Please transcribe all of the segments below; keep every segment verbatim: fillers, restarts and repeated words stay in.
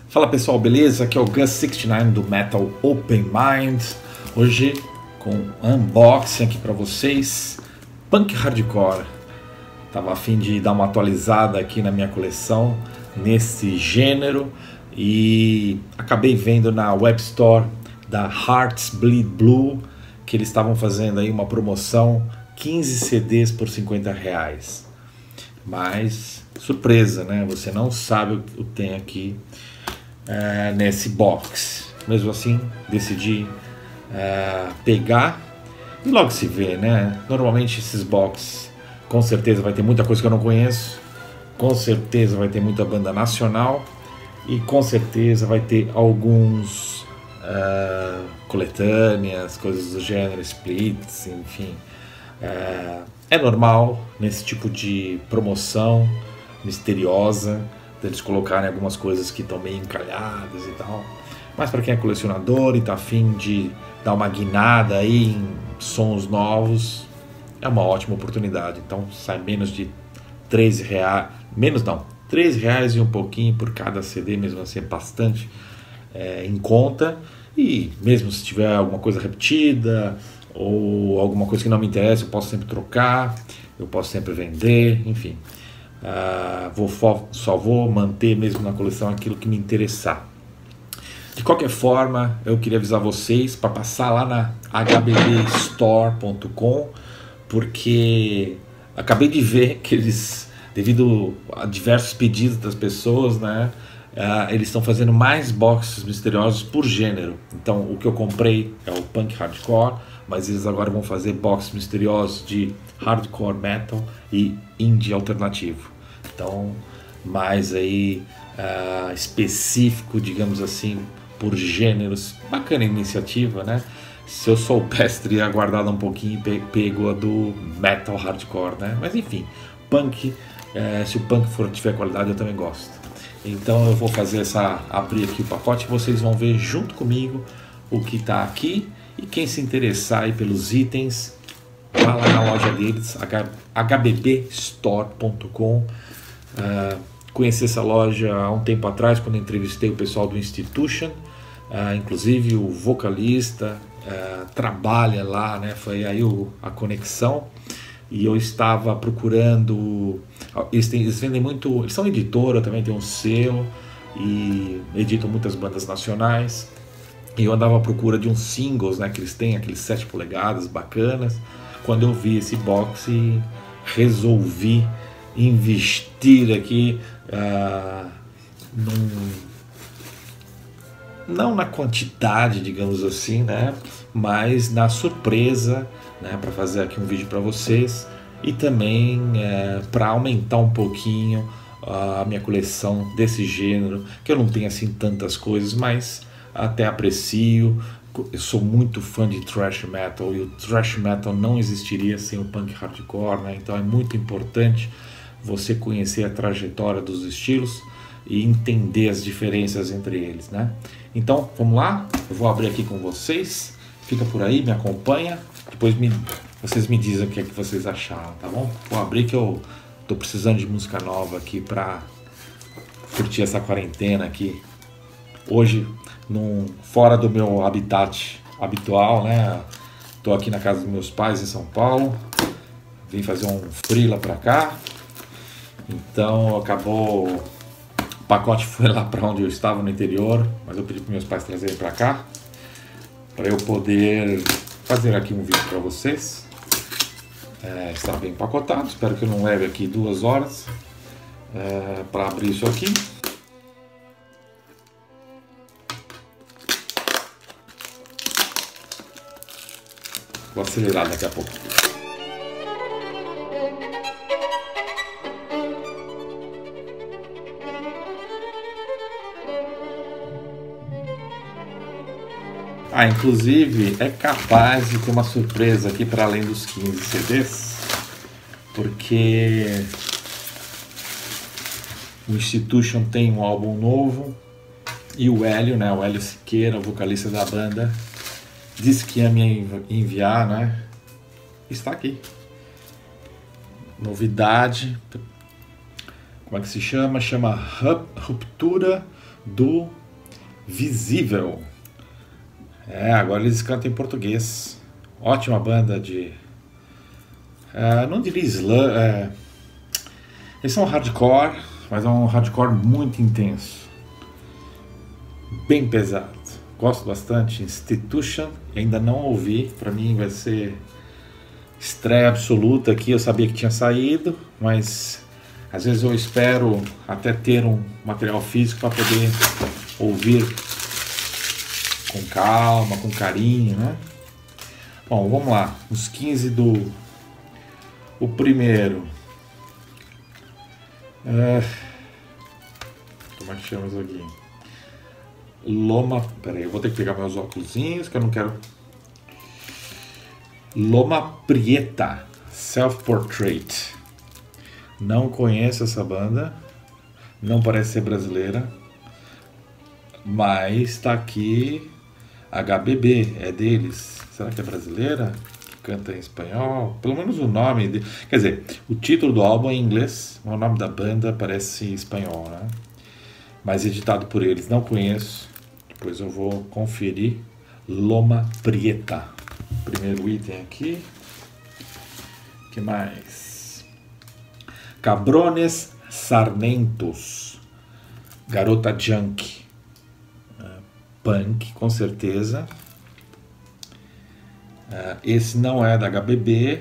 Fala pessoal, beleza? Aqui é o Gus sessenta e nove do Metal Open Mind. Hoje com um unboxing aqui para vocês, Punk Hardcore. Tava a fim de dar uma atualizada aqui na minha coleção nesse gênero e acabei vendo na web store da Hearts Bleed Blue que eles estavam fazendo aí uma promoção, quinze C Ds por cinquenta reais. Mas surpresa, né? Você não sabe o que tem aqui é, nesse box. Mesmo assim, decidi é, pegar e logo se vê, né? Normalmente esses box com certeza vai ter muita coisa que eu não conheço, com certeza vai ter muita banda nacional e com certeza vai ter alguns uh, coletâneas, coisas do gênero, splits, enfim. Uh, é normal nesse tipo de promoção misteriosa deles colocarem algumas coisas que estão meio encalhadas e tal, mas para quem é colecionador e tá afim de dar uma guinada aí em sons novos, é uma ótima oportunidade. Então sai menos de treze reais, menos não, treze reais e um pouquinho por cada C D, mesmo assim é bastante é, em conta. E mesmo se tiver alguma coisa repetida ou alguma coisa que não me interessa, eu posso sempre trocar, eu posso sempre vender, enfim. Uh, vou, só vou manter mesmo na coleção aquilo que me interessar. De qualquer forma, eu queria avisar vocês para passar lá na H B B store ponto com, porque acabei de ver que eles, devido a diversos pedidos das pessoas, né, uh, eles estão fazendo mais boxes misteriosos por gênero. Então o que eu comprei é o Punk Hardcore, mas eles agora vão fazer boxes misteriosos de Hardcore Metal e Indie Alternativo. Então mais aí uh, específico, digamos assim, por gêneros. Bacana a iniciativa, né? Se eu soubesse, teria aguardado um pouquinho e pego a do Metal Hardcore, né? Mas enfim, punk, é, se o punk for tiver qualidade, eu também gosto. Então eu vou fazer essa, abrir aqui o pacote e vocês vão ver junto comigo o que está aqui. E quem se interessar aí pelos itens, vá lá na loja deles, H B B store ponto com. Uh, conheci essa loja há um tempo atrás, quando entrevistei o pessoal do Institution. Uh, inclusive o vocalista uh, trabalha lá, né? Foi aí o, a conexão. E eu estava procurando. Eles, têm, eles vendem muito. Eles são editora, também tem um selo e editam muitas bandas nacionais. E eu andava à procura de uns singles, né? Que eles têm, aqueles sete polegadas bacanas. Quando eu vi esse box, e resolvi investir aqui uh, num. Não na quantidade, digamos assim, né? Mas na surpresa, né? Para fazer aqui um vídeo para vocês e também é, para aumentar um pouquinho a minha coleção desse gênero, que eu não tenho assim tantas coisas, mas até aprecio. Eu sou muito fã de thrash metal e o thrash metal não existiria sem o punk hardcore, né? Então é muito importante você conhecer a trajetória dos estilos e entender as diferenças entre eles, né? Então, vamos lá? Eu vou abrir aqui com vocês. Fica por aí, me acompanha. Depois me, vocês me dizem o que é que vocês acharam, tá bom? Vou abrir que eu tô precisando de música nova aqui pra curtir essa quarentena aqui. Hoje, num, fora do meu habitat habitual, né? Tô aqui na casa dos meus pais em São Paulo. Vim fazer um freela pra cá. Então, acabou... O pacote foi lá para onde eu estava no interior, mas eu pedi para meus pais trazerem para cá, para eu poder fazer aqui um vídeo para vocês. É, está bem empacotado, espero que eu não leve aqui duas horas é, para abrir isso aqui. Vou acelerar daqui a pouco. Ah, inclusive é capaz de ter uma surpresa aqui para além dos quinze C Ds, porque o Institution tem um álbum novo e o Hélio, né, o Hélio Siqueira, o vocalista da banda, disse que ia me enviar, né? Está aqui. Novidade. Como é que se chama? Chama Ruptura do Visível. É, agora eles cantam em português. Ótima banda de... É, não diria slam... É, eles são hardcore, mas é um hardcore muito intenso. Bem pesado. Gosto bastante. Institution, ainda não ouvi. Pra mim vai ser estreia absoluta aqui. Eu sabia que tinha saído, mas às vezes eu espero até ter um material físico para poder ouvir com calma, com carinho, né? Bom, vamos lá. Os quinze do... O primeiro... É... Como é que chama isso aqui? Loma... Peraí, eu vou ter que pegar meus óculosinhos, que eu não quero... Loma Prieta, Self Portrait. Não conheço essa banda. Não parece ser brasileira. Mas está aqui... H B B, é deles. Será que é brasileira? Canta em espanhol? Pelo menos o nome... De... Quer dizer, o título do álbum é em inglês. O nome da banda parece espanhol, né? Mas editado por eles. Não conheço. Depois eu vou conferir. Loma Prieta. Primeiro item aqui. O que mais? Cabrones Sarnentos. Garota Junk. Punk, com certeza. Uh, esse não é da H B B.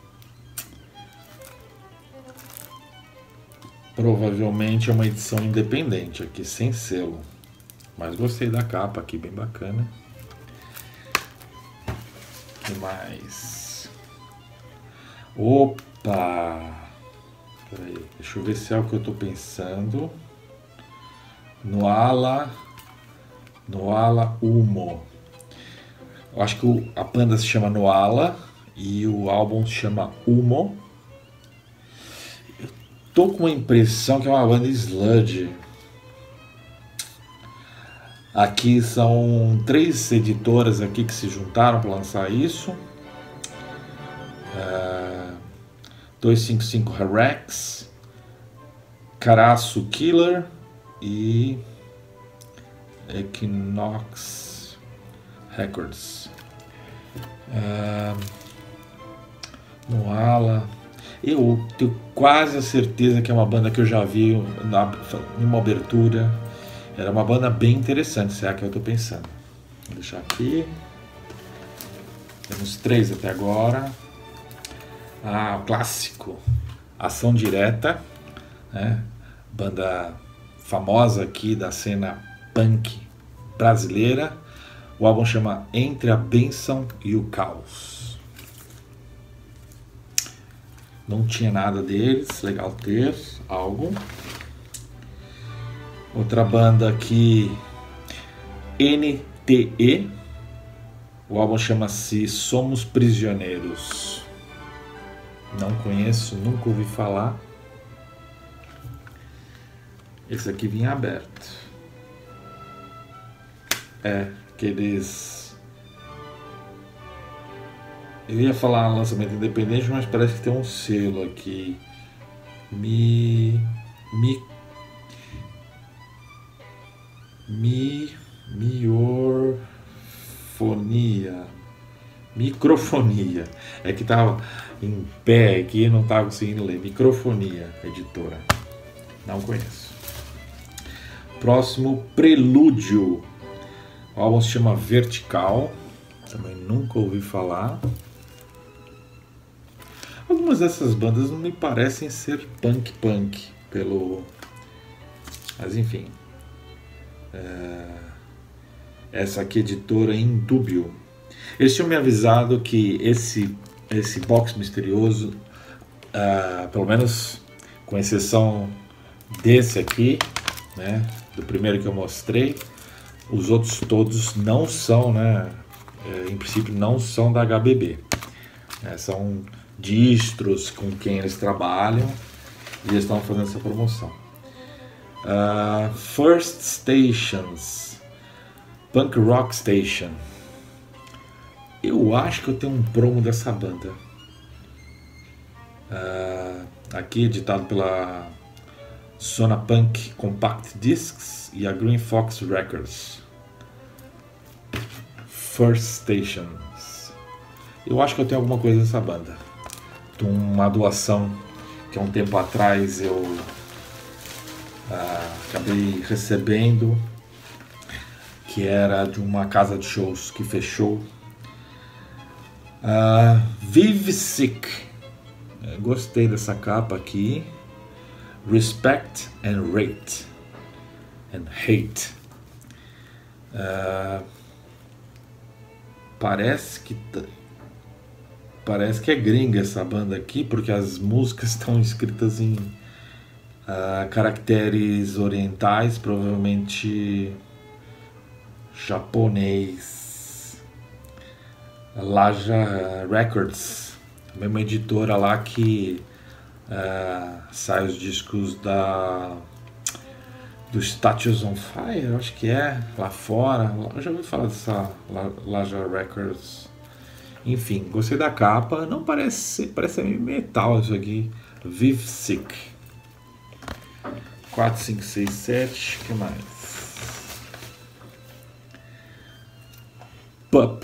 Provavelmente é uma edição independente aqui, sem selo. Mas gostei da capa aqui, bem bacana. O que mais? Opa! Peraí, deixa eu ver se é o que eu tô pensando. Noala... Noala Humo. Eu acho que o, a banda se chama Noala e o álbum se chama Humo. Eu tô com a impressão que é uma banda sludge. Aqui são três editoras aqui que se juntaram para lançar isso. Uh, duzentos e cinquenta e cinco Rex, Caraço Killer e Equinox Records. Uh, Noala. Eu tenho quase a certeza que é uma banda que eu já vi na, numa abertura. Era uma banda bem interessante, se é a que eu estou pensando. Vou deixar aqui. Temos três até agora. Ah, o clássico. Ação Direta, né? Banda famosa aqui da cena punk brasileira. O álbum chama Entre a Bênção e o Caos. Não tinha nada deles, legal ter álbum. Outra banda aqui, N T E. O álbum chama-se Somos Prisioneiros. Não conheço, nunca ouvi falar. Esse aqui vinha aberto. É, aqueles... Eu ia falar lançamento independente, mas parece que tem um selo aqui. Mi... Mi... Mi... Miorfonia. Microfonia. É que tava em pé aqui e não tava conseguindo ler. Microfonia, editora. Não conheço. Próximo, Prelúdio. O álbum se chama Vertical. Também nunca ouvi falar. Algumas dessas bandas não me parecem ser punk punk. Pelo... Mas enfim. É... Essa aqui, editora Indúbio. Eles tinham me avisado que esse, esse box misterioso, uh, pelo menos com exceção desse aqui, né, do primeiro que eu mostrei, os outros todos não são, né, é, em princípio não são da H B B. É, são distros com quem eles trabalham e eles estão fazendo essa promoção. Uh, First Stations, Punk Rock Station. Eu acho que eu tenho um promo dessa banda. Uh, aqui editado pela Zona Punk Compact Discs e a Green Fox Records. First Stations. Eu acho que eu tenho alguma coisa dessa banda. De uma doação que há um tempo atrás eu ah, acabei recebendo, que era de uma casa de shows que fechou. Uh, Vive Sick. Gostei dessa capa aqui. Respect and Rate and Hate. Uh, parece que parece que é gringa essa banda aqui, porque as músicas estão escritas em uh, caracteres orientais, provavelmente japonês. Laja Records, a mesma editora lá que uh, sai os discos da do Statues on Fire, acho que é, lá fora. Eu já ouvi falar dessa Laja Records. Enfim, gostei da capa. Não parece, parece meio metal isso aqui. Vive Sick. quatro, cinco, seis, sete. O que mais? Pup.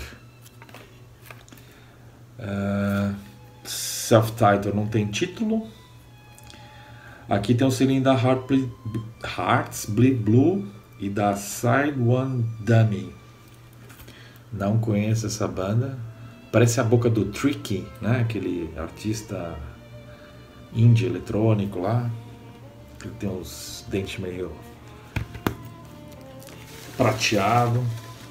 Uh, Self-title não tem título. Aqui tem o selinho da Heart Bleed, Hearts Bleed Blue e da Side One Dummy. Não conheço essa banda. Parece a boca do Tricky, né? Aquele artista indie eletrônico lá. Ele tem os dentes meio prateado.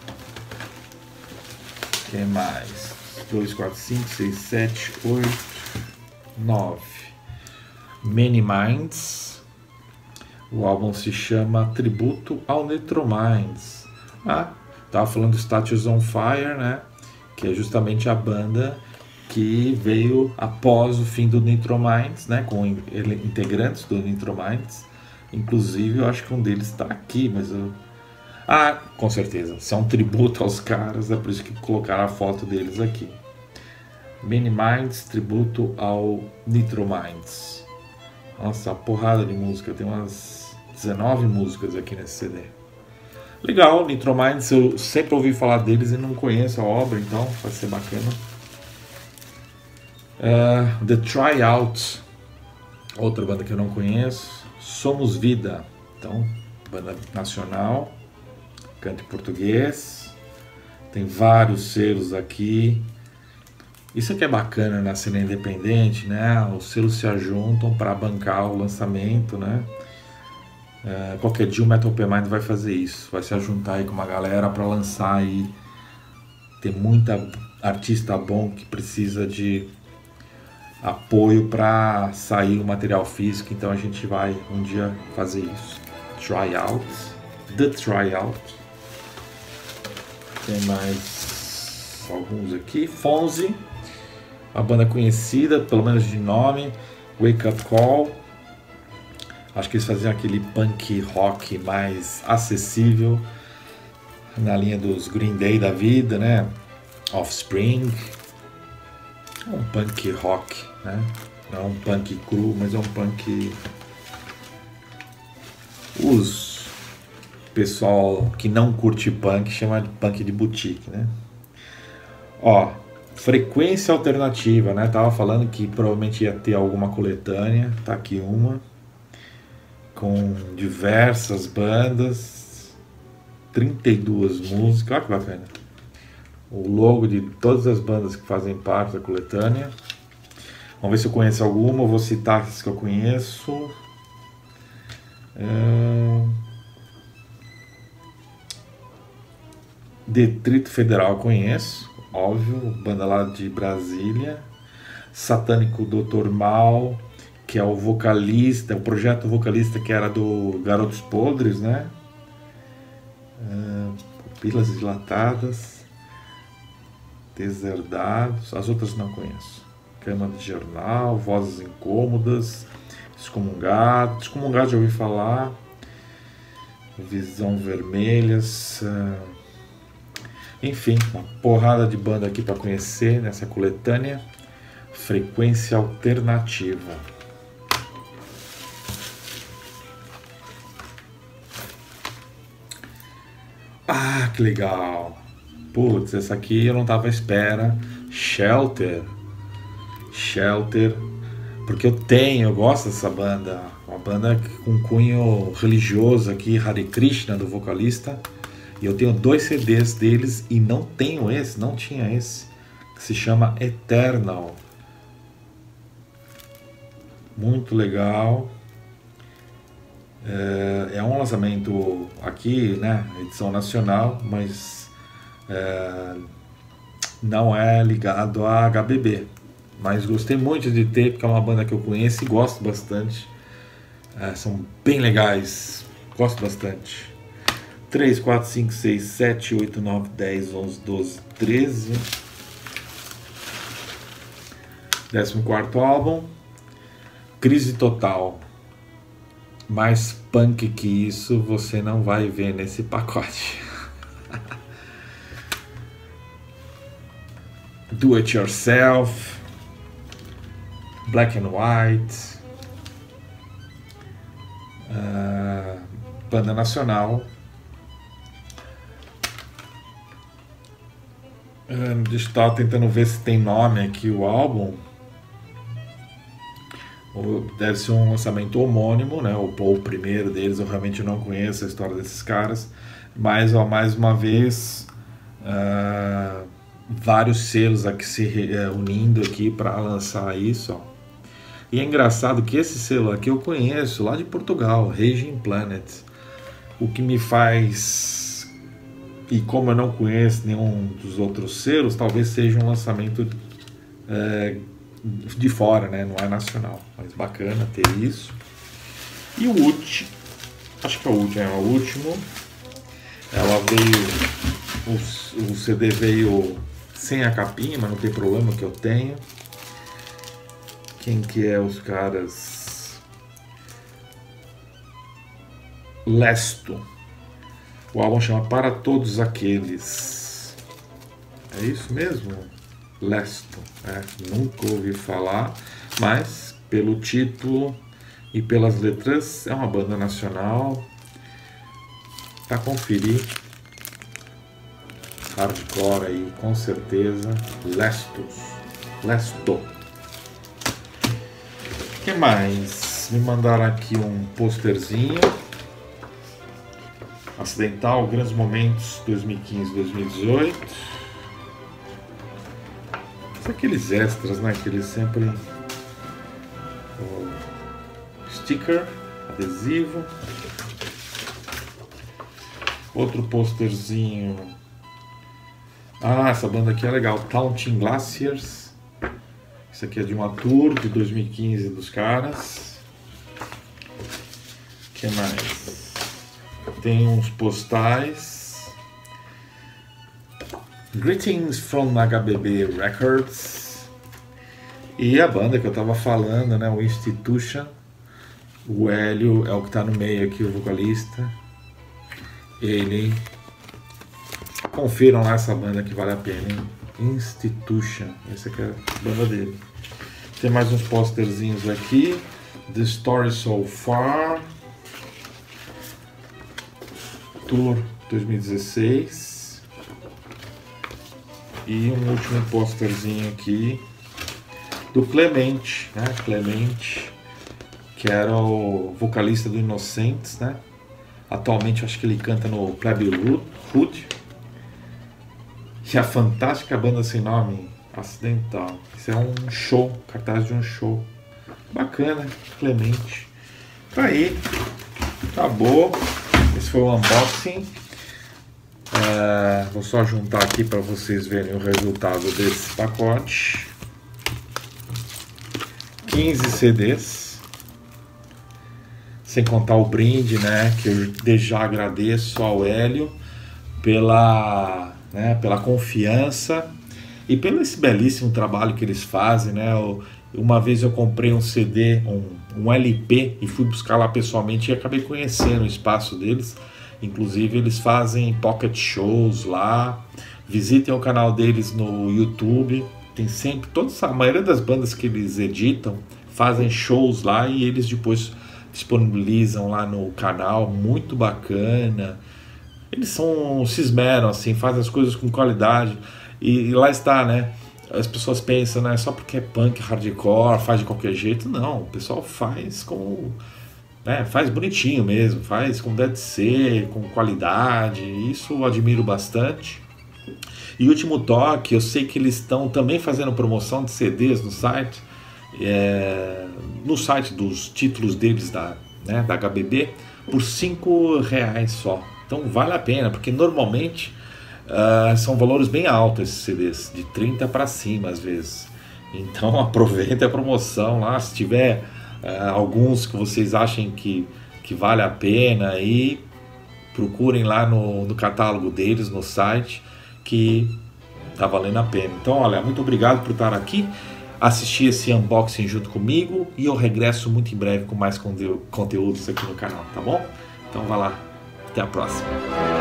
O que mais? dois, quatro, cinco, seis, sete, oito, nove. Many Minds. O álbum se chama Tributo ao Nitrominds. Ah, tava falando do Statues on Fire, né? Que é justamente a banda que veio após o fim do Nitrominds, né? Com integrantes do Nitrominds. Inclusive, eu acho que um deles está aqui, mas eu... Ah, com certeza. Se é um tributo aos caras, é por isso que colocaram a foto deles aqui. Many Minds, tributo ao Nitrominds. Nossa, uma porrada de música. Tem umas dezenove músicas aqui nesse C D. Legal, Nitrominds, eu sempre ouvi falar deles e não conheço a obra, então vai ser bacana. Uh, The Tryout, outra banda que eu não conheço. Somos Vida, então, banda nacional. Canta em português, tem vários selos aqui. Isso aqui é bacana na cena independente, né? Os selos se ajuntam para bancar o lançamento, né? É, qualquer dia o Metal Open Mind vai fazer isso, vai se ajuntar aí com uma galera para lançar aí. Tem muita artista bom que precisa de apoio para sair o material físico, então a gente vai um dia fazer isso. Tryout, The Tryout. Tem mais alguns aqui. Fonzi, uma banda conhecida, pelo menos de nome. Wake Up Call. Acho que eles faziam aquele punk rock mais acessível, na linha dos Green Day da vida, né? Offspring. Um punk rock, né? Não é um punk cru, mas é um punk... Os pessoal que não curte punk chama de punk de boutique, né? Ó, Frequência Alternativa, né? Tava falando que provavelmente ia ter alguma coletânea. Tá aqui uma com diversas bandas, trinta e duas músicas. Olha que bacana. O logo de todas as bandas que fazem parte da coletânea. Vamos ver se eu conheço alguma. Eu vou citar as que eu conheço. É... Detrito Federal eu conheço, óbvio, banda lá de Brasília. Satânico doutor Mal, que é o vocalista, o projeto vocalista que era do Garotos Podres, né? Uh, Pupilas Dilatadas, Deserdados, as outras não conheço. Cama de Jornal, Vozes Incômodas, Excomungados, Excomungados já ouvi falar. Visão Vermelhas, uh, enfim, uma porrada de banda aqui para conhecer nessa coletânea. Frequência Alternativa. Ah, que legal. Putz, essa aqui eu não tava à espera. Shelter. Shelter. Porque eu tenho, eu gosto dessa banda. Uma banda com cunho religioso aqui, Hare Krishna, do vocalista. E eu tenho dois C Ds deles e não tenho esse, não tinha esse. Que se chama Eternal. Muito legal. É, é um lançamento aqui, né? Edição nacional, mas é, não é ligado a H B B. Mas gostei muito de ter, porque é uma banda que eu conheço e gosto bastante. É, são bem legais, gosto bastante. três, quatro, cinco, seis, sete, oito, nove, dez, onze, doze, treze. décimo quarto álbum, Crise Total. Mais punk que isso você não vai ver nesse pacote. Do It Yourself, Black and White, uh, banda nacional. Uh, deixa eu estar tentando ver se tem nome aqui o álbum. Deve ser um lançamento homônimo, né? O, o primeiro deles, eu realmente não conheço a história desses caras, mas ó, mais uma vez uh, vários selos aqui se uh, unindo aqui para lançar isso, ó. E é engraçado que esse selo aqui eu conheço lá de Portugal, Raging Planet. O que me faz, e como eu não conheço nenhum dos outros selos, talvez seja um lançamento uh, de fora, né? Não é nacional, mas bacana ter isso. E o último, acho que é o último, é o último. Ela veio, o, o C D veio sem a capinha, mas não tem problema que eu tenho. Quem que é os caras? Lesto. O álbum chama Para Todos Aqueles. É isso mesmo? Lesto, né? Nunca ouvi falar, mas pelo título e pelas letras é uma banda nacional. Para conferir, hardcore aí, com certeza. Lestos, Lesto. O que mais? Me mandaram aqui um posterzinho. Acidental, Grandes Momentos dois mil e quinze, dois mil e dezoito. Aqueles extras, né? Aqueles sempre o sticker, adesivo, outro posterzinho. Ah, essa banda aqui é legal, Taunting Glaciers. Isso aqui é de uma tour de dois mil e quinze dos caras. O que mais? Tem uns postais. Greetings from H B B Records. E a banda que eu tava falando, né, o Institution. O Hélio é o que tá no meio aqui, o vocalista. Ele... Confiram lá essa banda que vale a pena, hein? Institution. Essa aqui é a banda dele. Tem mais uns posterzinhos aqui. The Story So Far. Tour dois mil e dezesseis. E um último posterzinho aqui do Clemente, né? Clemente, que era o vocalista do Inocentes, né? Atualmente acho que ele canta no Plebe Hood. E a fantástica banda sem nome, Acidental. Isso é um show, cartaz de um show. Bacana, Clemente. Tá aí, acabou. Esse foi o unboxing. É, vou só juntar aqui para vocês verem o resultado desse pacote. quinze C Ds, sem contar o brinde, né? Que eu desde já agradeço ao Hélio pela, né, pela confiança e pelo esse belíssimo trabalho que eles fazem, né? Eu, uma vez eu comprei um C D, um, um L P e fui buscar lá pessoalmente e acabei conhecendo o espaço deles. Inclusive eles fazem pocket shows lá. Visitem o canal deles no YouTube. Tem sempre, todos, a maioria das bandas que eles editam fazem shows lá e eles depois disponibilizam lá no canal. Muito bacana. eles são, se esmeram, assim, fazem as coisas com qualidade, e, e lá está, né? As pessoas pensam, né, só porque é punk, hardcore, faz de qualquer jeito. Não, o pessoal faz como, né, faz bonitinho mesmo, faz como deve ser, com qualidade. Isso eu admiro bastante. E último toque, eu sei que eles estão também fazendo promoção de C Ds no site, é, no site dos títulos deles da, né, da H B B, por cinco reais só. Então vale a pena, porque normalmente Uh, são valores bem altos esses C Ds, de trinta para cima às vezes. Então aproveita a promoção lá, se tiver uh, alguns que vocês achem que, que vale a pena, aí procurem lá no, no catálogo deles, no site, que tá valendo a pena. Então olha, muito obrigado por estar aqui, assistir esse unboxing junto comigo, e eu regresso muito em breve com mais conte- conteúdos aqui no canal, tá bom? Então vai lá, até a próxima.